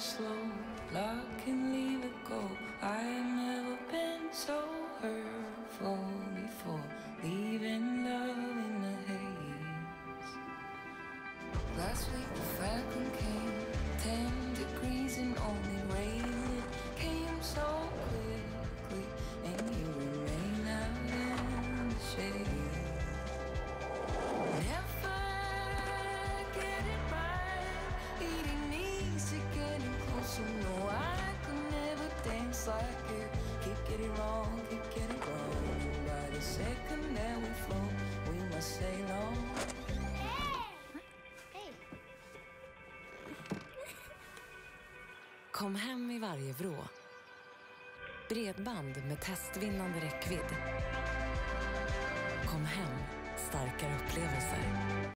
slow, lock and leave it go. I've never been so hurtful before, leaving love in the haze. Last week the falcon came, 10 degrees and only rain. It came so quickly, and you remain out in the shade. Never get it right, eating easy, getting closer. No, I could never dance like you. Keep getting wrong, keep getting wrong. And by the second that we float, we must sail on. Kom hem i varje vrå. Bredband med testvinnande räckvidd. Kom hem, starkare upplevelser.